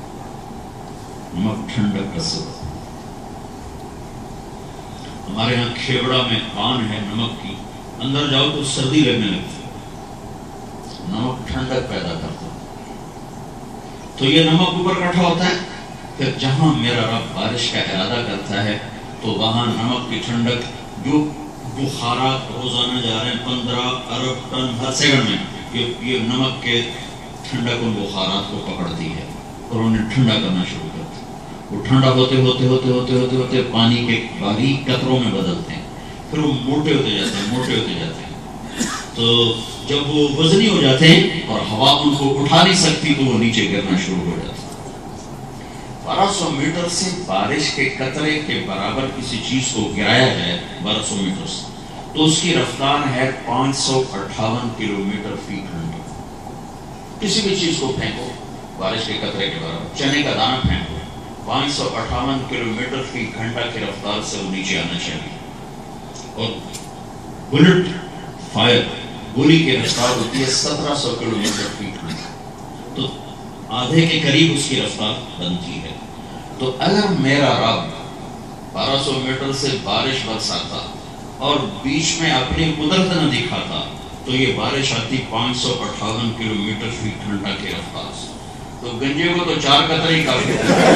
نمک ٹھنڈک کا سبب. ہمارے یہاں کھیوڑا میں کان ہے نمک کی، اندر جاؤ تو سردی لگنے لگتی. نمک ٹھنڈک پیدا کرتا ہے. تو یہ نمک اوپر اکٹھا ہوتا ہے، پھر جہاں میرا رب بارش کا ارادہ کرتا ہے تو وہاں نمک کی ٹھنڈک، جو بخارات روزانہ جا رہے ہیں 15 ارب ٹن ہر سیکنڈ میں، یہ نمک کے ٹھنڈک ان بخارات کو پکڑتی ہے اور انہیں ٹھنڈا کرنا شروع کرتی ہے. وہ ٹھنڈا ہوتے ہوتے ہوتے ہوتے ہوتے ہوتے پانی کے باریک قطروں میں بدلتے ہیں، پھر وہ موٹے ہوتے جاتے ہیں موٹے ہوتے جاتے ہیں. تو جب وہ وزنی ہو جاتے ہیں اور ہوا ان کو اٹھا نہیں سکتی تو وہ نیچے گرنا شروع ہو جاتا ہے. 1200 میٹر سے بارش کے قطرے کے برابر کسی چیز کو گرایا جائے 1200 میٹر سے تو اس کی رفتار ہے 558 کلومیٹر فی گھنٹہ. کسی بھی چیز کو پھینکو بارش کے قطرے کے برابر، چنے کا دانہ پھینکو، 558 کلومیٹر فی گھنٹہ کی رفتار سے وہ نیچے آنا چاہیے. اور بلٹ فائر گولی کی رفتار ہوتی ہے 1700 کلومیٹر فی گھنٹہ، تو آدھے کے قریب اس کی رفتار بنتی ہے. تو اگر میرا رب 1200 میٹر سے بارش برساتا اور بیچ میں اپنی قدرت نہ دکھاتا تو یہ بارش آتی 558 کلومیٹر فی گھنٹہ کی رفتار سے. تو گنجے کو تو 4 قطرے ہی کافی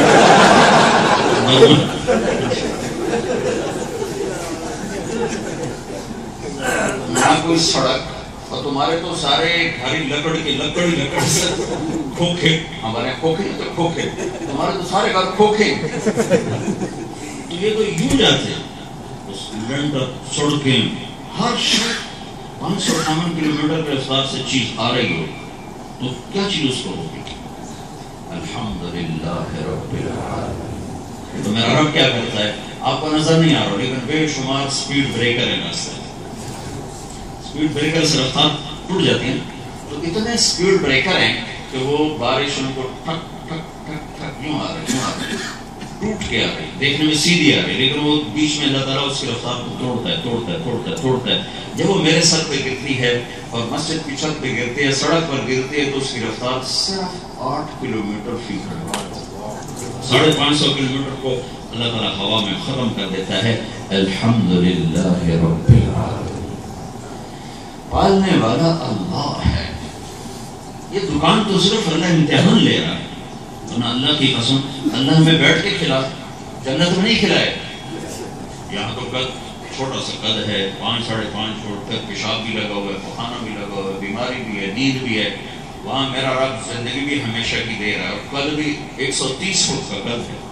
نہ کوئی سڑک. اور تمہارے تو سارے گھر لکڑ سے کھوکھے، ہمارے کھوکھے تو کھوکھے، تمہارے تو سارے گھر کھوکھے. تو یہ تو یوں جاتے لنڈر سڑکیں ہر شخص 558 کلومیٹر کے رفتار سے چیز آ رہی ہو تو کیا چیز اس کو ہوگی؟ الحمدللہ رب العالمین. تو میرا رب کیا کرتا ہے آپ کو نظر نہیں آ رہا، لیکن بے شمار سپیڈ بریکر ہے راستے. سپیڈ بریکر سے رفتار ٹوٹ جاتی ہے. تو اتنے سپیڈ بریکر ہیں کہ وہ بارش ان کو ٹھک ٹھک ٹھک ٹھک یوں آ رہی ٹوٹ کے آ رہی، دیکھنے میں سیدھی آ رہی، لیکن وہ بیچ میں اللہ تعالیٰ اس کی رفتار کو توڑتا ہے. جب وہ میرے سر پہ گرتی ہے اور مسجد کی چھت پہ گرتی ہے، سڑک پر گرتی ہے، تو اس کی رفتار صرف 8 کلومیٹر فی گھنٹہ، 550 کلومیٹر کو اللہ تعالیٰ ہوا میں ختم کر دیتا ہے. الحمدللہ رب العالمین. پالنے والا اللہ ہے. یہ دکان تو صرف اللہ امتحان لے رہا ہے. اللہ کی قسم اللہ ہمیں بیٹھ کے کھلا، جنت میں نہیں کھلائے. یہاں تو قد چھوٹا سا قد ہے، 5 ساڑھے 5 فٹ، پھر پیشاب بھی لگا ہوا ہے، پخانہ بھی لگا ہوا ہے، بیماری بھی ہے، نیند بھی ہے. وہاں میرا رب زندگی بھی ہمیشہ کی دے رہا ہے. اور قد بھی 130 فٹ کا قد ہے،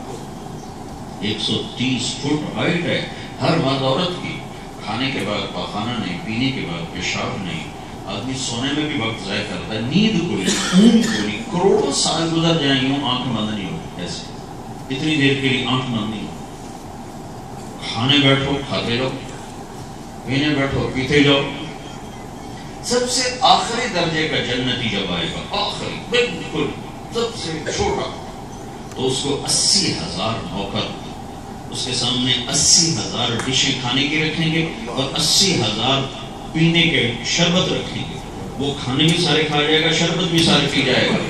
130 فٹ ہائٹ ہے ہر مرد عورت کی. کھانے کے بعد پخانہ نہیں، پینے کے بعد پیشاب نہیں. آدمی سونے میں بھی وقت ضائع کرتا ہے، نیند کو نہیں، اونگ کو نہیں. کروڑوں سال گزر جائیں یوں آنکھ بند نہیں ہو، ایسے اتنی دیر کے لیے آنکھ بند نہیں ہو. کھانے بیٹھو کھاتے جاؤ، پینے بیٹھو پیتے جاؤ. سب سے آخری درجے کا جنتی جب آئے گا، آخری بالکل سب سے چھوٹا، تو اس کو 80,000 نوکر اس کے سامنے 80,000 ڈشیں کھانے کی رکھیں گے اور 80,000 پینے کے شربت رکھیں گے. وہ کھانے بھی سارے کھا جائے گا، شربت بھی سارے پی جائے گا.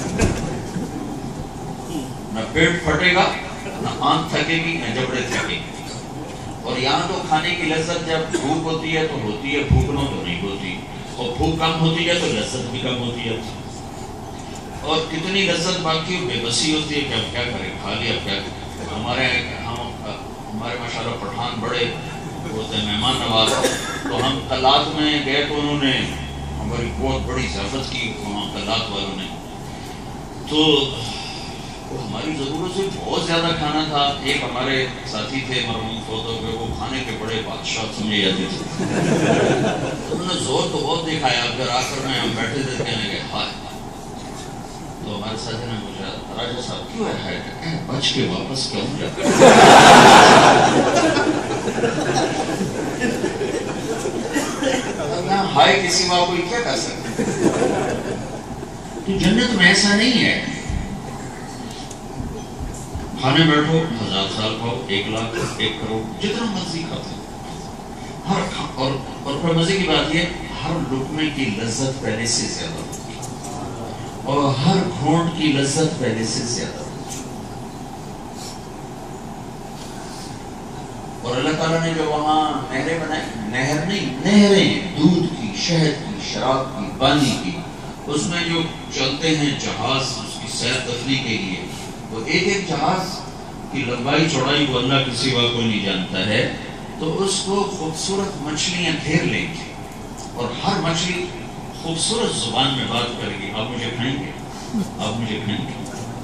نہ پیٹ پھٹے گا، نہ آنکھ تھکے گی، نہ جبڑے تھکے گی. اور یہاں تو کھانے کی لذت جب بھوک ہوتی ہے تو ہوتی ہے، بھوک نہ تو نہیں ہوتی. اور بھوک کم ہوتی ہے تو لذت بھی کم ہوتی ہے. اور کتنی لذت باقی بے بسی ہوتی ہے کہ اب کیا کریں، کھا لیا اب کیا کریں. ہمارے ماشاءاللہ پٹھان بڑے ہوتے ہیں مہمان نواز. تو ہم قلات میں گئے تو انہوں نے ہماری بہت بڑی ضیافت کی وہاں قلات والوں نے. تو ہماری ضرورت سے بہت زیادہ کھانا تھا. ایک ہمارے ساتھی تھے مرحوم فوت ہو گئے، وہ کھانے کے بڑے بادشاہ سمجھے جاتے تھے. انہوں نے زور تو بہت دکھایا. پھر آخر میں ہم بیٹھے تھے کہنے لگے ہائے. تو ہمارے ساتھی نے پوچھا راجا صاحب کیوں ہے بچ کے واپس کیوں جاتے؟ ہائے کسی ماں کوئی کیا کر سکتے. تو جنت میں ایسا نہیں ہے کھانے بیٹھو 1000 سال کھاؤ 1 لاکھ 1 کروڑ جتنا مرضی کھاتے اور پھر مزے کی بات یہ ہر لقمے کی لذت پہلے سے زیادہ ہوگی اور ہر گھونٹ کی لذت پہلے سے زیادہ ہوگی. اور اللہ تعالیٰ نے جو وہاں نہریں بنائی، نہر نہیں نہریں، دودھ کی، شہد کی، شراب کی، پانی کی، اس میں جو چلتے ہیں جہاز اس کی سیر تفریح کے لیے، وہ ایک ایک جہاز کی لمبائی چوڑائی کو اللہ کے سوا کوئی نہیں جانتا ہے. تو اس کو خوبصورت مچھلیاں گھیر لیں گی اور ہر مچھلی خوبصورت زبان میں بات کرے گی، آپ مجھے کھائیں گے، آپ مجھے کھائیں گے.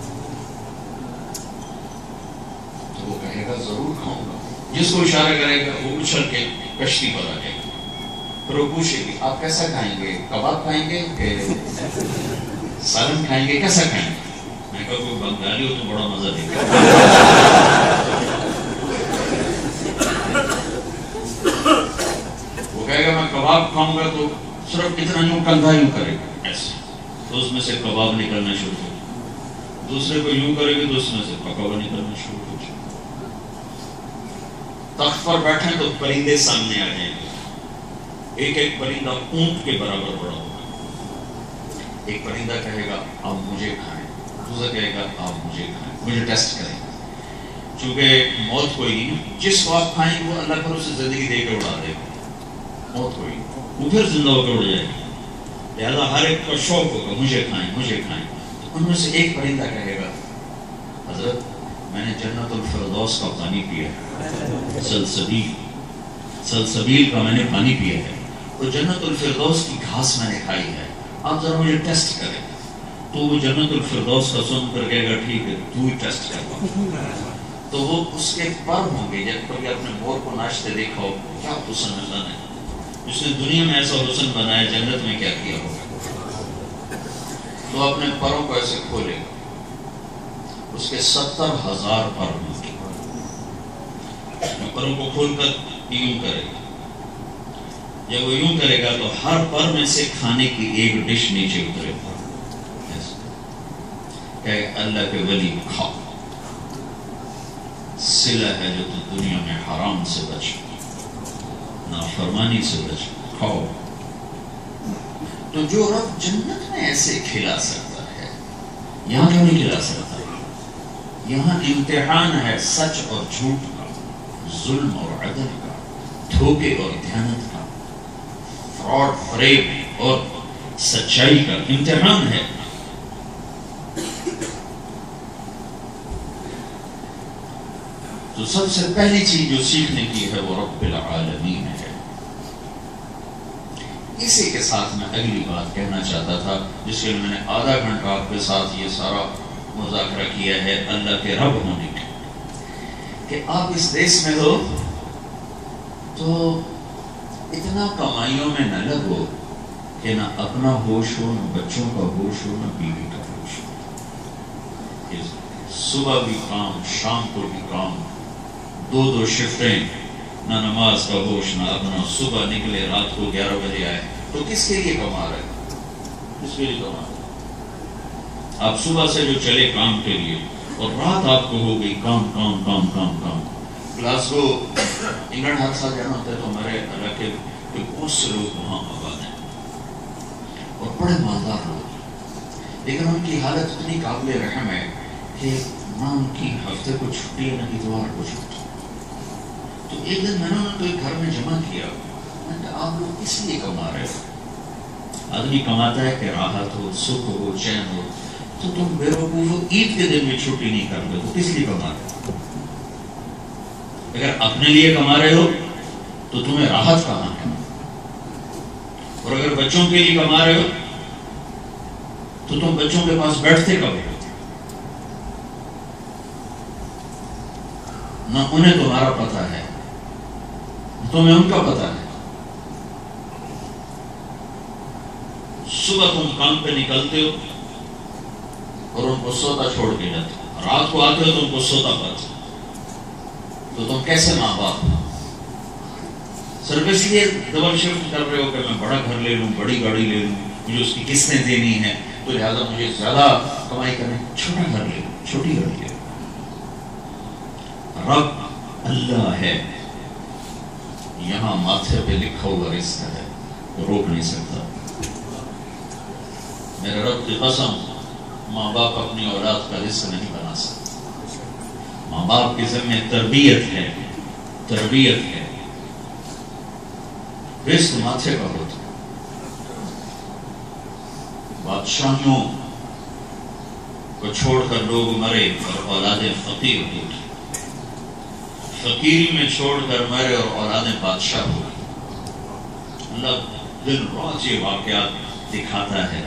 تو وہ کہے گا ضرور کھاؤں گا. جس کو اشارہ کرے گا وہ اچھل کے کشتی پر آ جائے گا. پھر وہ پوچھے گی آپ کیسا کھائیں گے، کباب کھائیں گے کہ سالن کھائیں گے، کیسا کھائیں گے؟ میں کہا کوئی بنگالی ہو تو بڑا مزہ دے گا. وہ کہے گا میں کباب کھاؤں گا تو صرف اتنا یوں کندھا یوں کرے گا ایسے، تو اس میں سے کباب نکلنا شروع ہو جائے. دوسرے کو یوں کرے گی تو اس میں سے پکا ہوا نکلنا شروع ہو جائے. تخت پر بیٹھے تو پرندے سامنے آ جائیں گے. ایک ایک پرندہ اونٹ کے برابر بڑا ہوگا. ایک پرندہ کہے گا آپ مجھے کھائیں، دوسرا کہے گا آپ مجھے کھائیں، مجھے ٹیسٹ کریں. چونکہ موت کوئی نہیں، جس کو آپ کھائیں گے وہ اللہ پر اسے زندگی دے کے اڑا دے گا. موت کوئی نہیں، وہ پھر زندہ ہو کے اڑ جائے گا. لہٰذا ہر ایک کا شوق ہوگا مجھے کھائیں مجھے کھائیں. ان میں سے ایک پرندہ کہے گا حضرت میں نے جنت الفردوس کا پانی پیا ہے، سلسبیل کا میں نے پانی پیا ہے، تو جنت الفردوس کی گھاس میں نے کھائی ہے، آپ ذرا مجھے ٹیسٹ کریں. تو وہ جنت الفردوس کا سن کر کہے گا ٹھیک ہے تو ہی ٹیسٹ کروا. تو وہ اس کے پر ہوں گے. جب کبھی اپنے مور کو ناچتے دیکھا ہو، کیا حسن اللہ نے، اس نے دنیا میں ایسا حسن بنایا، جنت میں کیا کیا ہوگا. تو اپنے پروں کو ایسے کھولے گا، اس کے 70,000 پر ہوں گے. پروں کو کھول کر یوں کرے گا. جب وہ یوں کرے گا تو ہر پر میں سے کھانے کی ایک ڈش نیچے اترے گا. کہ اللہ کے ولی کھاؤ، صلہ ہے جو تو دنیا میں حرام سے بچ، نافرمانی سے بچ، کھاؤ. تو جو رب جنت میں ایسے کھلا سکتا ہے، یہاں کیوں نہیں کھلا سکتا؟ یہاں امتحان ہے سچ اور جھوٹ کا، ظلم اور عدل کا، دھوکے اور دیانت کا، فراڈ فریب اور سچائی کا امتحان ہے. تو سب سے پہلی چیز جو سیکھنے کی ہے وہ رب العالمین ہے. اسی کے ساتھ میں اگلی بات کہنا چاہتا تھا جس کے لیے میں نے آدھا گھنٹہ آپ کے ساتھ یہ سارا مذاکرہ کیا ہے، اللہ کے رب ہونے کا. کہ آپ اس دیش میں ہو تو اتنا کمائیوں میں نہ لگو کہ نہ اپنا ہوش ہو، نہ بچوں کا ہوش ہو، نہ بیوی کا ہوش ہو. صبح بھی کام، شام کو بھی کام، 2 شفٹیں، نہ نماز کا ہوش نہ اپنا. صبح نکلے رات کو 11 بجے آئے تو کس کے لیے کما رہے؟ کس کے لیے کما رہے؟ آپ صبح سے جو چلے کام کے لیے اور رات آپ کو ہو گئی کام کام کام کام کام. گلاسگو انگلینڈ ہر سال جانا ہوتا ہے تو ہمارے علاقے کے بہت سے لوگ وہاں آباد ہیں اور بڑے مالدار لوگ، لیکن ان کی حالت اتنی قابل رحم ہے کہ نہ ان کی ہفتے کو چھٹی ہے نہ اتوار کو چھٹی. تو ایک دن میں نے ان کو ایک گھر میں جمع کیا، میں نے کہا آپ لوگ کس لیے کما رہے ہو؟ آدمی کماتا ہے کہ راحت ہو، سکھ ہو، چین ہو. تو تم بے وقوف ہو، عید کے دن بھی چھٹی نہیں کرتے تو کس لیے کما رہے ہو؟ اگر اپنے لیے کما رہے ہو تو تمہیں راحت کہاں ہے؟ اور اگر بچوں کے لیے کما رہے ہو تو تم بچوں کے پاس بیٹھتے کب ہو؟ نہ انہیں تمہارا پتہ ہے تمہیں ان کا پتہ ہے. صبح تم کام پہ نکلتے ہو اور ان کو سوتا چھوڑ کے جاتے ہو، رات کو آتے ہو تو ان کو سوتا پاتے ہو. تو تم کیسے ماں باپ؟ صرف اس لیے ڈبل شفٹ کر رہے ہو کہ میں بڑا گھر لے لوں، بڑی گاڑی لے لوں، مجھے اس کی قسطیں دینی ہیں، تو لہٰذا مجھے زیادہ کمائی کرنے، چھوٹا گھر لے، چھوٹی گاڑی لے. رب اللہ ہے، یہاں ماتھے پہ لکھا ہوا رزق ہے، وہ روک نہیں سکتا. میرے رب کی قسم، ماں باپ اپنی اولاد کا رزق نہیں بنا سکتے. ماں باپ کے ذمہ تربیت ہے، تربیت ہے. رزق ماتھے کا ہوتا ہے. بادشاہیوں کو چھوڑ کر لوگ مرے اور اولادیں فقیر ہوئی، فقیری میں چھوڑ کر مرے اور اولادیں بادشاہ ہوئی. اللہ دن رات یہ واقعات دکھاتا ہے.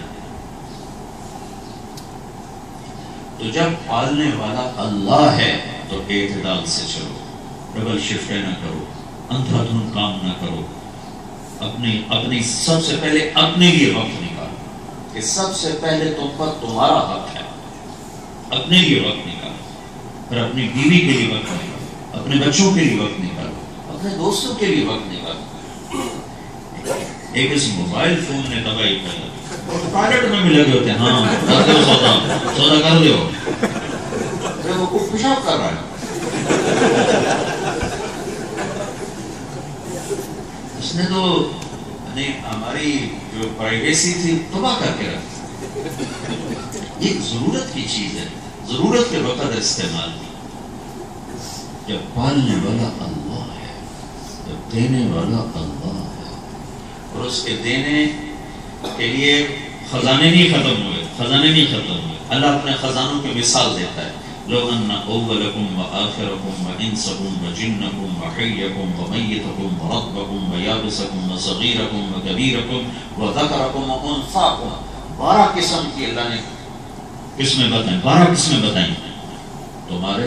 تو جب پالنے والا اللہ ہے تو اعتدال سے چلو، ڈبل شفٹیں نہ کرو، اندھا دھند کام نہ کرو. اپنی سب سے پہلے اپنے لیے وقت نکالو کہ سب سے پہلے تم پر تمہارا حق ہے. اپنے لیے وقت نکالو، پھر اپنی بیوی کے لیے وقت نکالو، اپنے بچوں کے لیے وقت نکالو، اپنے دوستوں کے لیے وقت نکالو. ایک اس موبائل فون نے تباہی کر دی. ٹوائلٹ میں بھی لگے ہوتے ہیں، ہاں کر دو سودا کر دو، وہ پیشاب کر رہا ہے. اس نے تو ہماری جو پرائیویسی تھی تباہ کر کے رکھی. یہ ضرورت کی چیز ہے، ضرورت کے وقت استعمال کی. جب پالنے والا اللہ ہے، جب دینے والا اللہ ہے، اور اس کے دینے کے لیے خزانے نہیں ختم ہوئے، خزانے نہیں ختم ہوئے. اللہ اپنے خزانوں کی مثال دیتا ہے. لو ان اولکم وآخرکم وانسکم وجنکم وحیکم ومیتکم ورطبکم ویابسکم وصغیرکم وکبیرکم وذکرکم وانثاکم. 12 قسم کی اللہ نے قسمیں بتائیں، 12 قسمیں بتائیں. تمہارے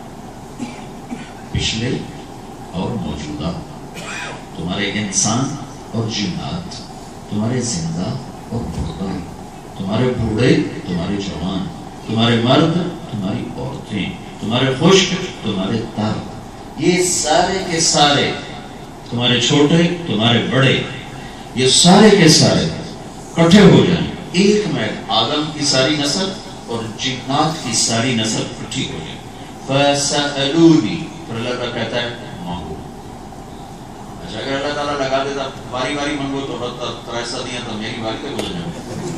پچھلے اور موجودہ، تمہارے انسان اور جنات، تمہارے زندہ اور مردہ، تمہارے بوڑھے، تمہارے جوان، تمہارے مرد، تمہاری عورتیں، تمہارے خشک، تمہارے تر. یہ سارے کے سارے، تمہارے چھوٹے، تمہارے بڑے، یہ سارے کے سارے کٹھے ہو جائیں ایک میں. آدم کی ساری نسل اور جنات کی ساری نسل کٹھی ہو جائے. فَسَأَلُونِي، پھر اللہ کا کہتا ہے مانگو. اچھا اگر اللہ تعالیٰ لگا دیتا باری باری مانگو تو ترائسہ دیا تو میری باری پہ گزر جائے.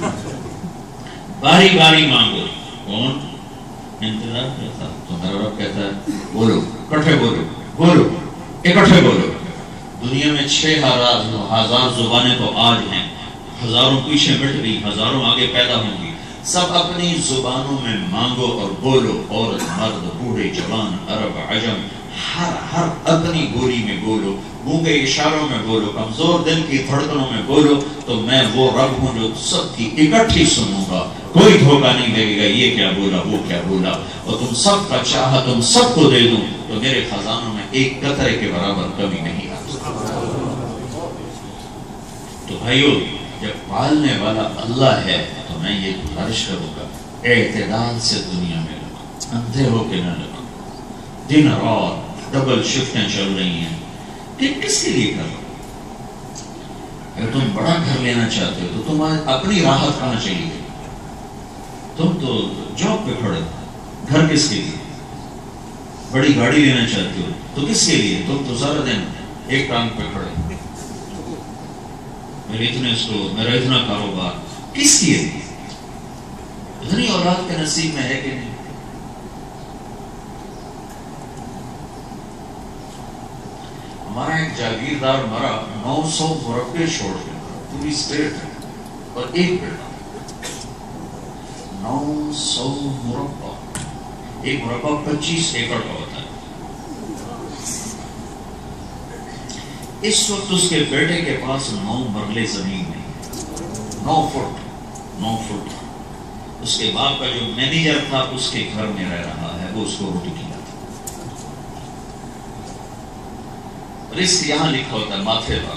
باری باری مانگو. کون انتظار کرتا؟ تو میرا رب کہتا ہے بولو، کٹھے بولو، بولو، اکٹھے بولو. دنیا میں 6,000 زبانیں تو آج ہیں، ہزاروں پیچھے مٹ گئی، ہزاروں آگے پیدا ہوں گی. سب اپنی زبانوں میں مانگو اور بولو. عورت، مرد، بوڑھے، جوان، عرب، عجم، ہر اپنی بولی میں بولو. گونگے اشاروں میں بولو، کمزور دل کی دھڑکنوں میں بولو. تو میں وہ رب ہوں جو سب کی اکٹھی سنوں گا. کوئی دھوکہ نہیں لگے گا یہ کیا بولا، وہ کیا بولا. اور تم سب کا چاہا تم سب کو دے دوں تو میرے خزانوں میں ایک قطرے کے برابر کمی نہیں آتی. تو بھائیو، جب پالنے والا اللہ ہے تو میں یہ گزارش کروں گا اعتدال سے دنیا میں لگو، اندھے ہو کے نہ لگو. دن رات ڈبل شفٹیں چل رہی ہیں کہ کس کے لیے کر رہے ہو؟ اگر تم بڑا گھر لینا چاہتے ہو تو تم اپنی راحت کہاں چاہیے؟ تم تو جاب پہ کھڑے ہو. گھر کس کے لیے؟ بڑی گاڑی لینا چاہتے ہو تو کس کے لیے؟ تم تو سارا دن ایک ٹانگ پہ کھڑے ہو. میرا اتنا کاروبار کس لیے؟ اتنی اولاد کے نصیب میں ہے کہ نہیں؟ ہمارا ایک جاگیردار مرا 900 مربع چھوڑ کے، پوری اسٹیٹ ہے اور ایک بیٹا. 900 مربع، ایک مربع 25 ایکڑ کا ہوتا ہے. اس وقت اس کے بیٹے کے پاس 9 مرلے زمین نہیں، 9 فٹ. اس کے باپ کا جو مینیجر تھا اس کے گھر میں رہ رہا ہے، وہ اس کو روٹی کھلاتا. رزق یہاں لکھا ہوتا ہے ماتھے پر.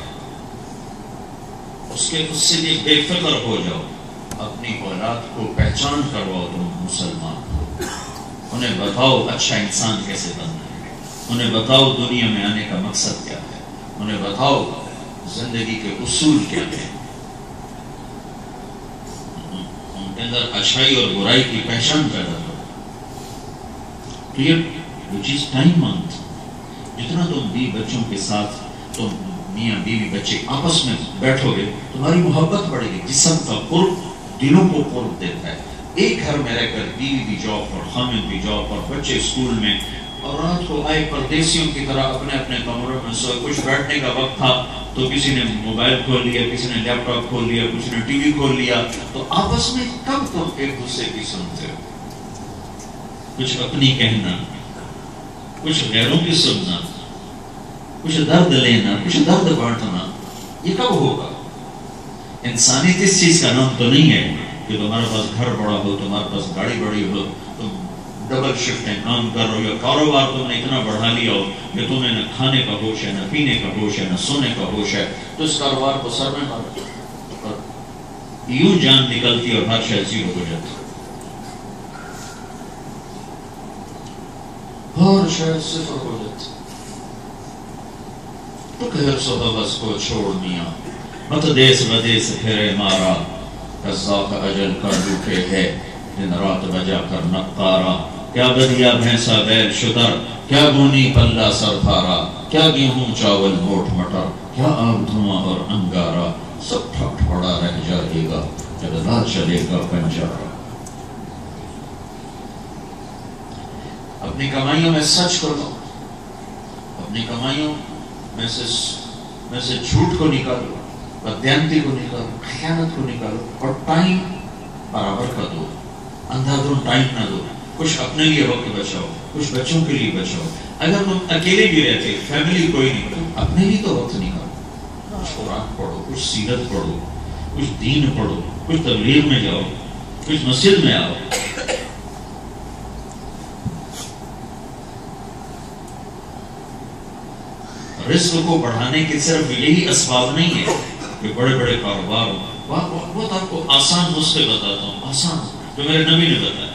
اس سے بھی بے فکر ہو جاؤ. اپنی اولاد کو پہچان کرواؤ تم مسلمان ہو. انہیں بتاؤ اچھا انسان کیسے بننا ہے. انہیں بتاؤ دنیا میں آنے کا مقصد کیا ہے. انہیں بتاؤ زندگی کے اصول کیا ہیں. اندر اچھائی اور برائی کی پہچان پیدا کرو. کلیئر؟ وہ چیز ٹائم مانگتی. جتنا تم بیوی بچوں کے ساتھ تم میاں بیوی بچے آپس میں بیٹھو گے تمہاری محبت بڑھے گی. جسم کا قرب دلوں کو قرب دیتا ہے. ایک گھر میں رہ کر بیوی بھی جاب پر، خامد بھی جاب پر، بچے اسکول میں، اور رات کو آئے پردیسیوں کی طرح اپنے اپنے کمروں میں سوئے. کچھ بیٹھنے کا وقت تھا تو کسی نے موبائل کھول لیا، کسی نے لیپ ٹاپ کھول لیا، کسی نے ٹی وی کھول لیا. تو آپس میں کب تم ایک دوسرے کی سنتے ہو؟ کچھ اپنی کہنا، کچھ غیروں کی سننا، کچھ درد لینا، کچھ درد بانٹنا، یہ کب ہوگا؟ انسانیت اس چیز کا نام تو نہیں ہے کہ تمہارے پاس گھر بڑا ہو، تمہارے پاس گاڑی بڑی ہو، تم ڈبل شفٹیں کام کر رہے ہو، یا کاروبار تم نے اتنا بڑھا لیا ہو کہ تمہیں نہ کھانے کا ہوش ہے، نہ پینے کا ہوش ہے، نہ سونے کا ہوش ہے. تو اس کاروبار کو سر میں مارو، یوں جان نکلتی اور ہر شے زیرو ہو جاتی. ہر شے صفر ہو جاتی. تو کہ سو حوث کو چھوڑ میاں، مت دیس بدیس پھرے مارا، قذاق اجل کا لوٹے ہے دن رات بجا کر نقارا. کیا بدیا بھینسا بیل شتر، کیا گونی پلہ سر تھارا، کیا گیہوں چاول موٹ مٹر، کیا آگ دھواں اور انگارا. سب ٹھک ٹھوڑا رہ جائے گا جب لا چلے گا پنجارا. اپنی کمائیوں میں سچ کو لو، اپنی کمائیوں میں سے جھوٹ کو نکالو، بددیانتی کو نکالو، خیانت کو نکالو، اور ٹائم برابر کا دو. اندھا دھند ٹائم نہ دو. کچھ اپنے لیے وقت بچاؤ، کچھ بچوں کے لیے بچاؤ. اگر تم اکیلے بھی رہتے، فیملی کوئی نہیں، تم اپنے لیے تو وقت نکالو. کچھ قرآن پڑھو، کچھ سیرت پڑھو، کچھ دین پڑھو، کچھ تبلیغ میں جاؤ، کچھ مسجد میں آؤ. رزق کو بڑھانے کے صرف یہی اسباب نہیں ہے کہ بڑے بڑے کاروبار ہو. بہت آپ کو آسان نسخے بتاتا ہوں، آسان جو میرے نبی نے بتایا.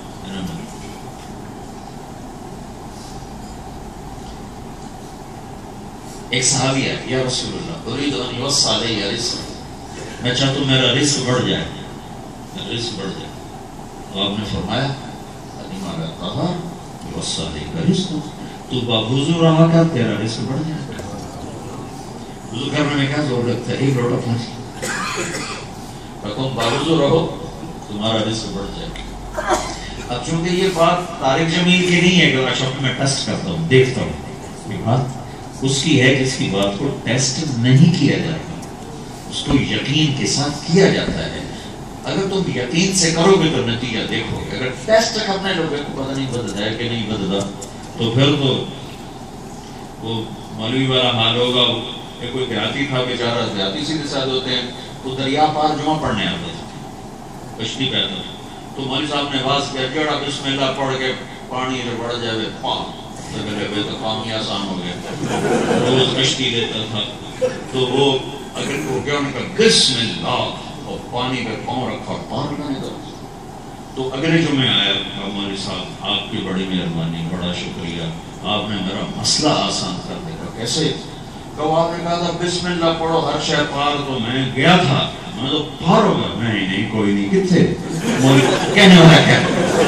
ایک صحابی ہے، یا رسول اللہ اريد ان يوسع علي رزق، میں چاہتا ہوں میرا رزق بڑھ جائے، میرا رزق بڑھ جائے. تو آپ نے فرمایا کہا يوسع عليك رزق، تو باوضو رہا کر تیرا رزق بڑھ جائے. وضو کرنے میں کیا زور لگتا ہے؟ ایک لوٹا پانی. تم باوضو رہو تمہارا رزق بڑھ جائے. اب چونکہ یہ بات طارق جمیل کی نہیں ہے کہ اچھا میں ٹیسٹ کرتا ہوں، دیکھتا ہوں، یہ بات اس کی ہے جس کی بات کو ٹیسٹ نہیں کیا جاتا، اس کو یقین کے ساتھ کیا جاتا ہے. اگر تم یقین سے کرو گے تو نتیجہ دیکھو گے. اگر ٹیسٹ کرنے لوگے کو پتہ نہیں بدلتا ہے کہ نہیں بدلا، تو پھر تو وہ مولوی والا حال ہوگا. کہ کوئی دیہاتی تھا بیچارہ، دیہاتی سیدھے ساتھ ہوتے ہیں، تو دریا پار جمعہ پڑھنے آتا تھا، کشتی پہ آتا تھا. تو مولوی صاحب نے آواز کیا جڑا بسم اللہ پڑھ کے پانی جو بڑھ جائے تو کام ہی آسان ہو گیا. روز کشتی لیتا تھا تو وہ اگر وہ کیا انہوں نے کہا بسم اللہ اور پانی پہ پاؤں رکھا اور پار لگانے کا. تو اگلے جمعے آیا مولوی صاحب آپ کی بڑی مہربانی، بڑا شکریہ، آپ نے میرا مسئلہ آسان کر دیا. کیسے؟ تو آپ نے کہا تھا بسم اللہ پڑھو ہر شے پار. تو میں گیا تھا، میں تو پار ہو گیا. نہیں کوئی نہیں، کتنے کہنے والا کیا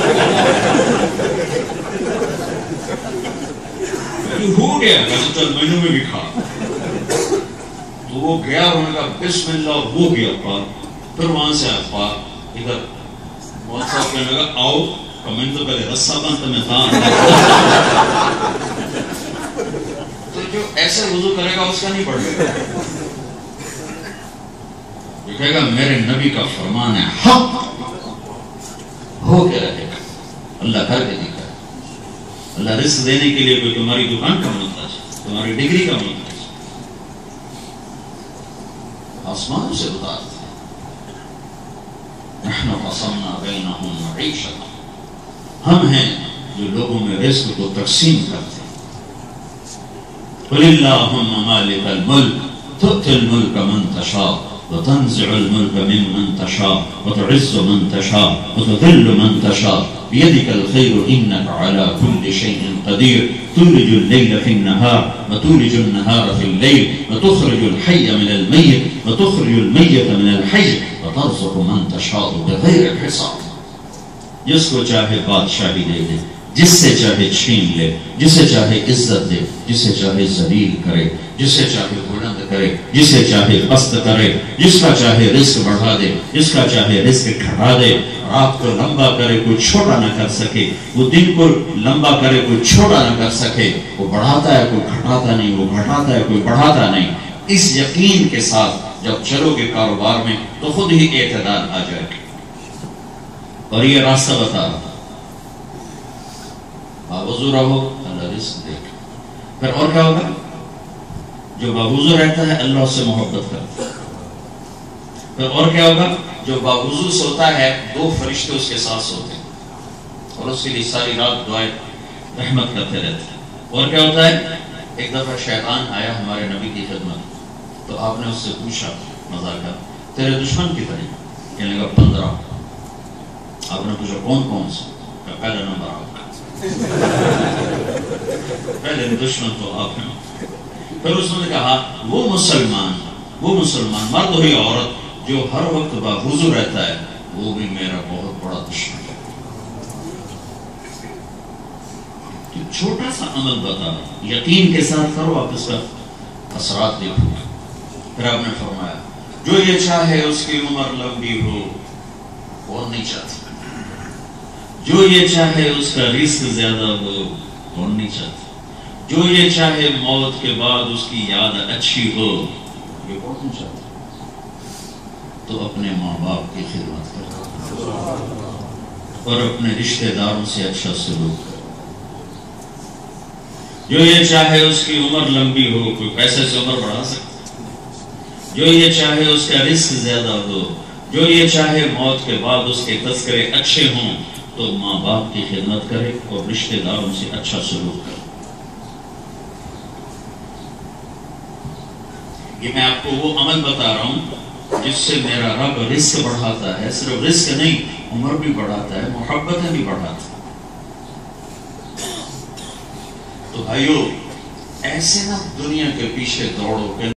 ہو گیا. چل مہینوں میں بھی کھا. تو وہ گیا، انہوں نے کہا بسم اللہ، وہ گیا پار. پھر وہاں سے آیا پار. ادھر مولانا صاحب کہنے لگا آؤ، کمنٹ تو پہلے رسہ بند میں تھا. تو جو ایسے وضو کرے گا اس کا نہیں پڑے گا. جو کہے گا میرے نبی کا فرمان ہے حق، ہو کے رہے گا. اللہ کر کے دکھا. اللہ رزق دینے کے لیے کوئی تمہاری دکان کا محتاج، تمہاری ڈگری کا محتاج. آسمان سے اتارتے نحن قسمنا بینہم معیشتہم، ہم ہیں جو لوگوں میں رزق کو تقسیم کرتے ہیں. قل اللہم مالک الملک تؤتی الملک من تشاء وتنزع الملك ممن تشاء وتعز من تشاء وتذل من تشاء بيدك الخير إنك على كل شيء قدير تولج الليل في النهار وتولج النهار في الليل وتخرج الحي من الميت وتخرج الميت من الحي وترزق من تشاء بغير حساب. جس کو چاہے بادشاہی دے دے، جس سے چاہے چھین لے، جسے چاہے عزت دے، جسے چاہے ذلیل کرے، جسے چاہے بلند کرے، جسے چاہے پست کرے، جس کا چاہے رزق بڑھا دے، جس کا چاہے رزق گھٹا دے، رات کو لمبا کرے کوئی چھوٹا نہ کر سکے، وہ دن کو لمبا کرے کوئی چھوٹا نہ کر سکے، وہ بڑھاتا ہے کوئی گھٹاتا نہیں، وہ گھٹاتا ہے کوئی بڑھاتا نہیں. اس یقین کے ساتھ جب چلو گے کاروبار میں تو خود ہی اعتدال آ جائے گا. اور یہ راستہ بتا رہا باوضو رہو اللہ رزق دے گا. پھر اور کیا ہوگا؟ جو باوضو رہتا ہے اللہ اس سے محبت کرتا ہے. پھر اور کیا ہوگا؟ جو باوضو سوتا ہے دو فرشتے اس کے ساتھ سوتے ہیں اور اس کے لیے ساری رات دعائیں رحمت کرتے رہتے ہیں. اور کیا ہوتا ہے؟ ایک دفعہ شیطان آیا ہمارے نبی کی خدمت تو آپ نے اس سے پوچھا مذاق کر تیرے دشمن کتنے؟ کہنے لگا 15. آپ نے پوچھا کون کون سے؟ پہلا نمبر آپ کا. پہلے دشمن تو آپ ہیں. پھر اس نے کہا وہ مسلمان مرد ہو یا عورت جو ہر وقت باوضو رہتا ہے وہ بھی میرا بہت بڑا دشمن ہے. تو چھوٹا سا عمل بتا یقین کے ساتھ کرو آپ اس کا اثرات دیکھو. پھر آپ نے فرمایا جو یہ چاہے اس کی عمر لمبی ہو وہ نہیں چاہتی، جو یہ چاہے اس کا رزق زیادہ ہو وہ نہیں چاہتی، جو یہ چاہے موت کے بعد اس کی یاد اچھی ہو یہ بہت نہیں چاہتا. تو اپنے ماں باپ کی خدمت کرو اور اپنے رشتہ داروں سے اچھا سلوک کرو. جو یہ چاہے اس کی عمر لمبی ہو، کوئی پیسے سے عمر بڑھا سکتا، جو یہ چاہے اس کا رزق زیادہ ہو، جو یہ چاہے موت کے بعد اس کے تذکرے اچھے ہوں تو ماں باپ کی خدمت کرے اور رشتہ داروں سے اچھا سلوک کرے. یہ میں آپ کو وہ عمل بتا رہا ہوں جس سے میرا رب رزق بڑھاتا ہے. صرف رزق نہیں، عمر بھی بڑھاتا ہے، محبتیں بھی بڑھاتا ہے. تو بھائیو ایسے نہ دنیا کے پیچھے دوڑو کہ